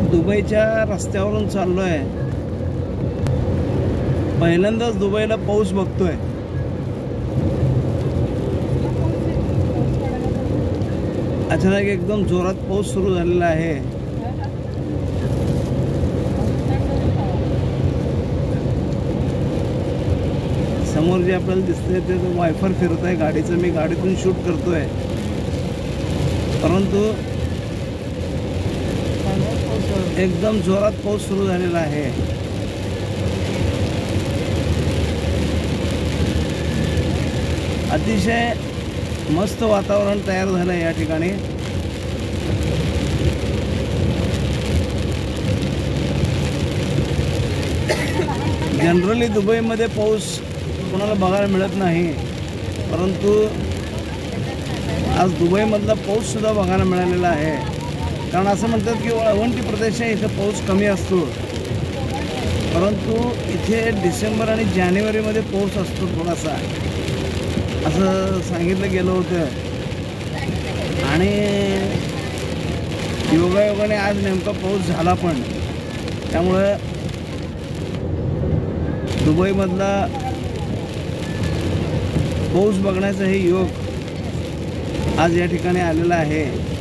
दुबईच्या रस्त्यावरून चाललोय। पहिल्यांदाच दुबईला पाऊस बघतोय। अचानक एकदम जोरात पाऊस सुरू झालेला आहे। समोर जे आपल्याला दिसतंय ते वायफर फिरत आहे गाडीचं। मी गाडीतून शूट करतोय, परंतु एकदम जोरात पाऊस सुरू झालेला आहे। अतिशय मस्त वातावरण तयार झालं आहे या ठिकाणी। जनरली दुबईमध्ये पाऊस कोणाला बघायला मिळत नाही, परंतु आज दुबईमधला पाऊस सुद्धा बघायला मिळालेला आहे। कारण असं म्हणतात की वाळवंटी प्रदेश आहे, इथं पाऊस कमी असतो, परंतु इथे डिसेंबर आणि जानेवारीमध्ये पाऊस असतो थोडासा, असं सांगितलं गेलं होतं। आणि योगायोगाने आज नेमका पाऊस झाला पण, त्यामुळं दुबईमधला पाऊस बघण्याचा हे योग आज या ठिकाणी आलेला आहे।